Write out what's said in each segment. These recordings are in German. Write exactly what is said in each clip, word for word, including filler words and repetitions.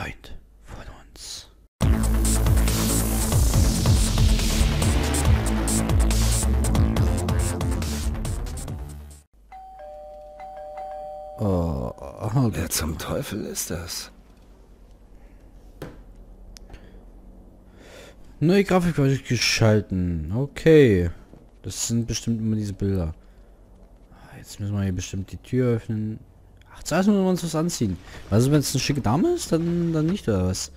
Freund von uns. Oh, oh, wer zum Teufel ist das? Neue Grafik war ich geschalten. Okay. Das sind bestimmt immer diese Bilder. Jetzt müssen wir hier bestimmt die Tür öffnen. Ach, zuerst müssen wir uns was anziehen. Also wenn es eine schicke Dame ist, dann, dann nicht, oder was?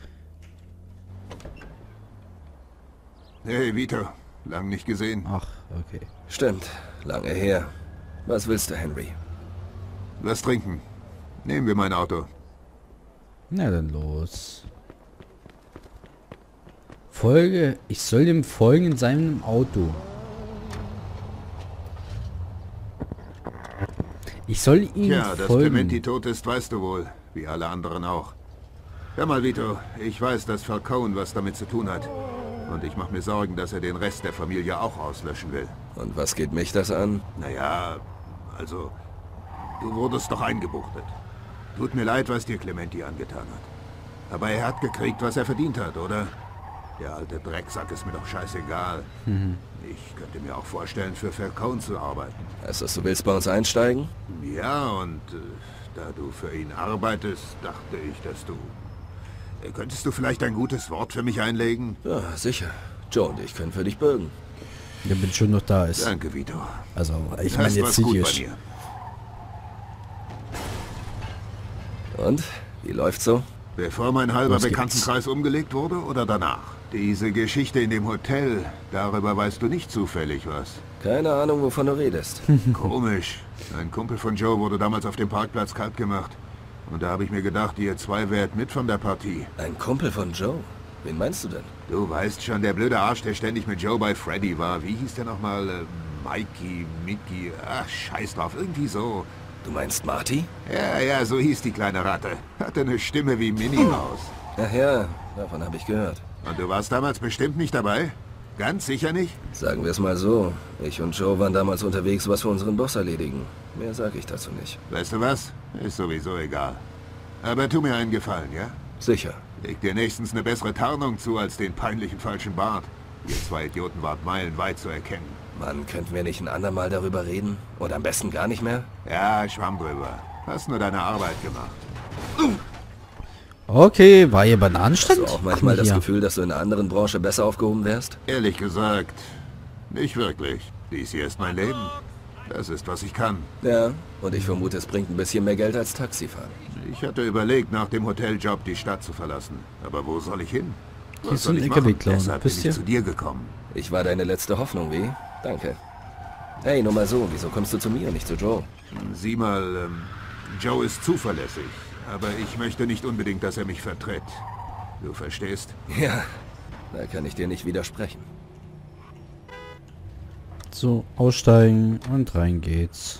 Hey, Vito. Lang nicht gesehen. Ach, okay. Stimmt. Lange her. Was willst du, Henry? Was trinken. Nehmen wir mein Auto. Na dann los. Folge. Ich soll dem folgen in seinem Auto. Ich soll ihm Tja, dass folgen. Clementi tot ist, weißt du wohl. Wie alle anderen auch. Hör mal, Vito. Ich weiß, dass Falcone was damit zu tun hat. Und ich mache mir Sorgen, dass er den Rest der Familie auch auslöschen will. Und was geht mich das an? Naja, also... Du wurdest doch eingebuchtet. Tut mir leid, was dir Clementi angetan hat. Aber er hat gekriegt, was er verdient hat, oder? Der alte Drecksack ist mir doch scheißegal. Mhm. Ich könnte mir auch vorstellen, für Falcone zu arbeiten. Heißt das, du willst bei uns einsteigen? Ja, und äh, da du für ihn arbeitest, dachte ich, dass du... Äh, könntest du vielleicht ein gutes Wort für mich einlegen? Ja, sicher. Joe und ich können für dich bürgen. Der bin schon noch da ist. Danke, Vito. Also, ich Du meine hast jetzt was gut bei psychisch. mir. Und? Wie läuft's so? Bevor mein halber Los geht's. Bekanntenkreis umgelegt wurde oder danach? Diese Geschichte in dem Hotel, darüber weißt du nicht zufällig was. Keine Ahnung, wovon du redest. Komisch. Ein Kumpel von Joe wurde damals auf dem Parkplatz kalt gemacht. Und da habe ich mir gedacht, ihr zwei wärt mit von der Partie. Ein Kumpel von Joe? Wen meinst du denn? Du weißt schon, der blöde Arsch, der ständig mit Joe bei Freddy war. Wie hieß der nochmal? Äh, Mikey, Mickey, ach, scheiß drauf, irgendwie so. Du meinst Marty? Ja, ja, so hieß die kleine Ratte. Hatte eine Stimme wie Minnie Maus. Ach ja, davon habe ich gehört. Und du warst damals bestimmt nicht dabei? Ganz sicher nicht? Sagen wir es mal so. Ich und Joe waren damals unterwegs, was für unseren Boss erledigen. Mehr sage ich dazu nicht. Weißt du was? Ist sowieso egal. Aber tu mir einen Gefallen, ja? Sicher. Leg dir nächstens eine bessere Tarnung zu als den peinlichen falschen Bart. Ihr zwei Idioten wart meilenweit zu erkennen. Mann, könnten wir nicht ein andermal darüber reden? Oder am besten gar nicht mehr? Ja, schwamm drüber. Hast nur deine Arbeit gemacht. Okay, war hier Bananenstand? Hast du auch manchmal Ach, das hier. Gefühl, dass du in einer anderen Branche besser aufgehoben wärst? Ehrlich gesagt, nicht wirklich. Dies hier ist mein Leben. Das ist, was ich kann. Ja, und ich vermute, es bringt ein bisschen mehr Geld als Taxifahren. Ich hatte überlegt, nach dem Hoteljob die Stadt zu verlassen. Aber wo soll ich hin? Hier Was ist soll ein ich L K W machen? klauen. Deshalb bin Wisst ich ihr? zu dir gekommen. Ich war deine letzte Hoffnung, wie? Danke. Hey, nur mal so, wieso kommst du zu mir und nicht zu Joe? Sieh mal, ähm, Joe ist zuverlässig. Aber ich möchte nicht unbedingt, dass er mich vertritt. Du verstehst? Ja, da kann ich dir nicht widersprechen. So, aussteigen und rein geht's.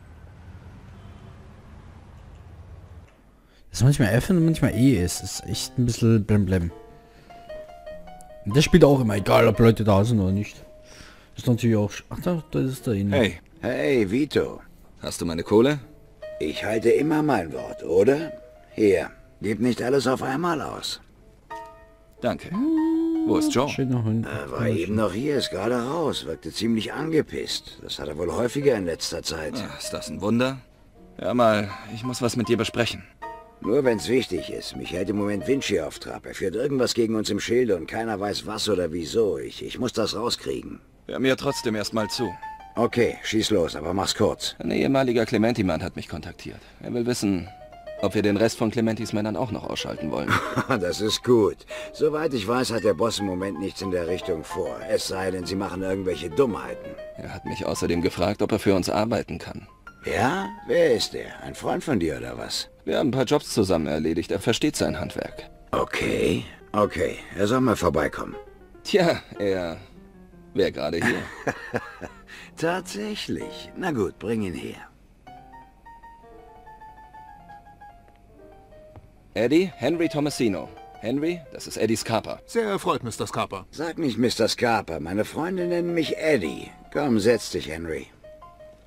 Das ist manchmal F und manchmal E ist. Das ist echt ein bisschen blemblem. Und das spielt auch immer, egal ob Leute da sind oder nicht. Das ist natürlich auch... Ach, da, da ist der innen. Hey, Hey, Vito. hast du meine Kohle? Ich halte immer mein Wort, oder? Hier, gib nicht alles auf einmal aus. Danke. Wo ist Joe? Schön nach hinten. Er war eben noch hier, ist gerade raus, wirkte ziemlich angepisst. Das hat er wohl häufiger in letzter Zeit. Ah, ist das ein Wunder? Hör mal, ich muss was mit dir besprechen. Nur wenn's wichtig ist. Mich hält im Moment Vinci auf Trab. Er führt irgendwas gegen uns im Schilde und keiner weiß was oder wieso. Ich, ich muss das rauskriegen. Hör mir trotzdem erstmal zu. Okay, schieß los, aber mach's kurz. Ein ehemaliger Clementi-Mann hat mich kontaktiert. Er will wissen, ob wir den Rest von Clementis Männern auch noch ausschalten wollen. Das ist gut. Soweit ich weiß, hat der Boss im Moment nichts in der Richtung vor. Es sei denn, sie machen irgendwelche Dummheiten. Er hat mich außerdem gefragt, ob er für uns arbeiten kann. Ja? Wer ist der? Ein Freund von dir oder was? Wir haben ein paar Jobs zusammen erledigt. Er versteht sein Handwerk. Okay, okay. Er soll mal vorbeikommen. Tja, er wäre gerade hier. Tatsächlich. Na gut, bring ihn her. Eddie, Henry Tomasino. Henry, das ist Eddie Scarpa. Sehr erfreut, Mister Scarpa. Sag nicht Mister Scarpa. Meine Freunde nennen mich Eddie. Komm, setz dich, Henry.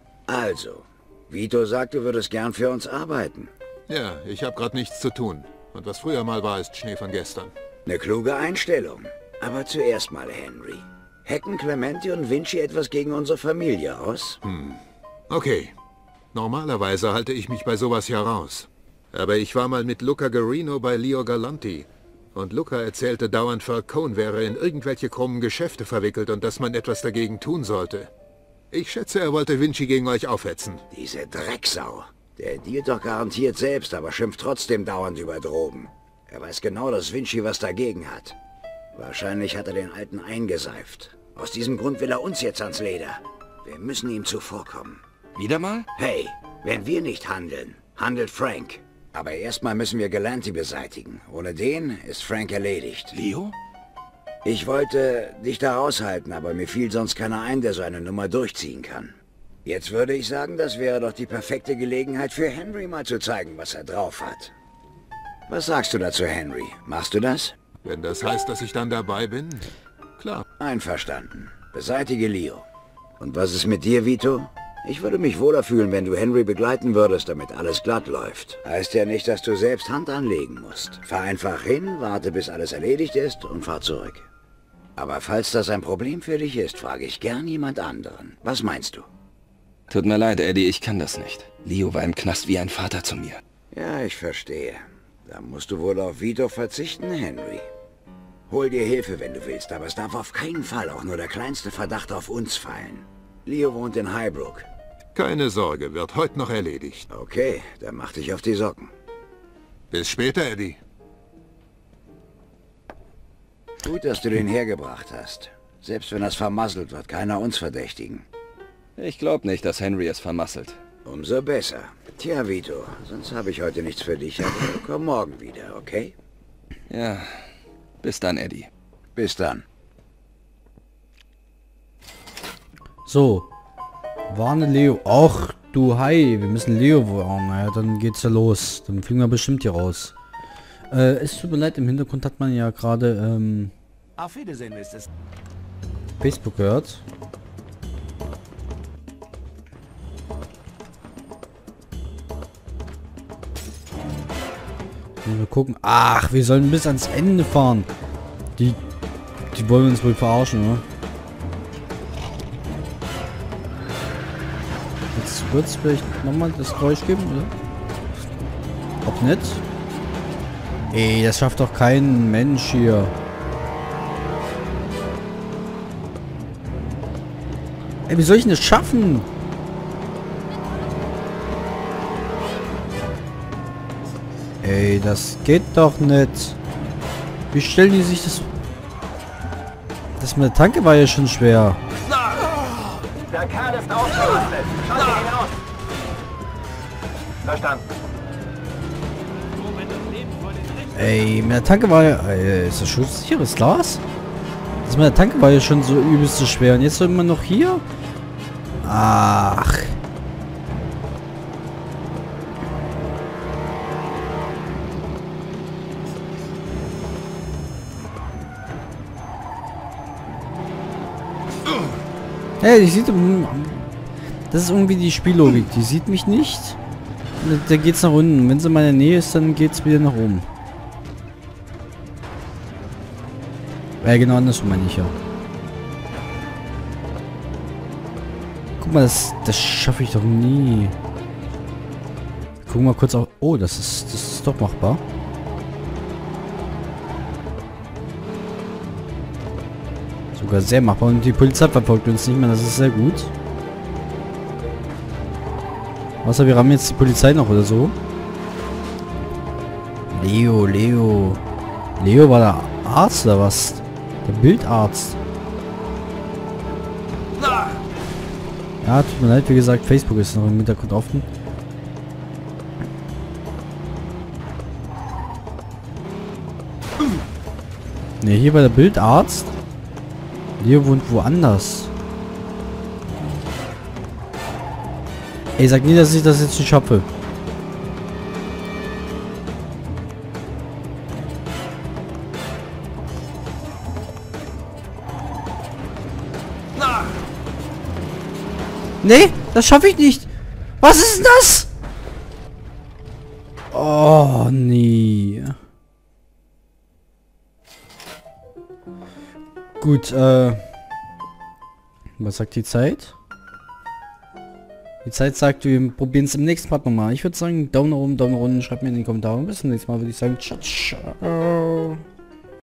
Also, Vito sagt, du würdest gern für uns arbeiten. Ja, ich habe gerade nichts zu tun. Und was früher mal war, ist Schnee von gestern. Eine kluge Einstellung. Aber zuerst mal, Henry. Hacken Clementi und Vinci etwas gegen unsere Familie aus? Hm. Okay. Normalerweise halte ich mich bei sowas ja raus. Aber ich war mal mit Luca Guarino bei Leo Galanti. Und Luca erzählte dauernd, Falcone wäre in irgendwelche krummen Geschäfte verwickelt und dass man etwas dagegen tun sollte. Ich schätze, er wollte Vinci gegen euch aufhetzen. Diese Drecksau. Der dealt doch garantiert selbst, aber schimpft trotzdem dauernd über Drogen. Er weiß genau, dass Vinci was dagegen hat. Wahrscheinlich hat er den Alten eingeseift. Aus diesem Grund will er uns jetzt ans Leder. Wir müssen ihm zuvorkommen. Wieder mal? Hey, wenn wir nicht handeln, handelt Frank. Aber erstmal müssen wir Galanti beseitigen. Ohne den ist Frank erledigt. Leo? Ich wollte dich da raushalten, aber mir fiel sonst keiner ein, der so eine Nummer durchziehen kann. Jetzt würde ich sagen, das wäre doch die perfekte Gelegenheit für Henry mal zu zeigen, was er drauf hat. Was sagst du dazu, Henry? Machst du das? Wenn das heißt, dass ich dann dabei bin? Klar. Einverstanden. Beseitige Leo. Und was ist mit dir, Vito? Ich würde mich wohler fühlen, wenn du Henry begleiten würdest, damit alles glatt läuft. Heißt ja nicht, dass du selbst Hand anlegen musst. Fahr einfach hin, warte, bis alles erledigt ist und fahr zurück. Aber falls das ein Problem für dich ist, frage ich gern jemand anderen. Was meinst du? Tut mir leid, Eddie, ich kann das nicht. Leo war im Knast wie ein Vater zu mir. Ja, ich verstehe. Da musst du wohl auf Vito verzichten, Henry. Hol dir Hilfe, wenn du willst, aber es darf auf keinen Fall auch nur der kleinste Verdacht auf uns fallen. Leo wohnt in Highbrook. Keine Sorge, wird heute noch erledigt. Okay, dann mach dich auf die Socken. Bis später, Eddie. Gut, dass du den hergebracht hast. Selbst wenn das vermasselt wird, keiner uns verdächtigen. Ich glaube nicht, dass Henry es vermasselt. Umso besser. Tja, Vito, sonst habe ich heute nichts für dich, aber komm morgen wieder, okay? Ja, bis dann, Eddie. Bis dann. So. Warne Leo. Ach, du Hi. Wir müssen Leo warnen. Naja, dann geht's ja los. Dann fliegen wir bestimmt hier raus. Äh, es tut mir leid, im Hintergrund hat man ja gerade, ähm... Auf Wiedersehen, Mister Facebook gehört. Wir gucken. Ach, wir sollen bis ans Ende fahren. Die, die wollen uns wohl verarschen, oder? Jetzt wird es vielleicht nochmal das Geräusch geben, oder? Ob nicht? Ey, das schafft doch kein Mensch hier. Ey, wie soll ich denn das schaffen? Ey, das geht doch nicht. Wie stellen die sich das... Das mit der Tanke war ja schon schwer. Der Kerl ist ausgerüstet. Schalte ihn aus. Verstanden. Ey, mit der Tanke war ja... Ey, ist das schusssicheres Glas? Das mit der Tanke war ja schon so übelst so schwer. Und jetzt soll man noch hier... Ach... Hey, die sieht... Das ist irgendwie die Spiellogik. Die sieht mich nicht. Da geht's nach unten. Wenn sie in meiner Nähe ist, dann geht's wieder nach oben. Ja, genau andersrum meine ich ja. Guck mal, das, das schaffe ich doch nie. Gucken wir kurz auf... Oh, das ist, das ist doch machbar. Sogar sehr machbar. Und die Polizei verfolgt uns nicht mehr. Das ist sehr gut. Außer wir haben jetzt die Polizei noch oder so. Leo, Leo. Leo war der Arzt oder was? Der Bildarzt. Ja, tut mir leid, wie gesagt, Facebook ist noch im Hintergrund offen. Ne, hier war der Bildarzt. Leo wohnt woanders. Ey, sag nie, dass ich das jetzt nicht schaffe. Nee, das schaffe ich nicht. Was ist denn das? Oh, nee. Gut, äh... was sagt die Zeit? Die Zeit sagt, wir probieren es im nächsten Part nochmal. Ich würde sagen, Daumen nach oben, Daumen nach unten, schreibt mir in die Kommentare. Bis zum nächsten Mal würde ich sagen, ciao, ciao.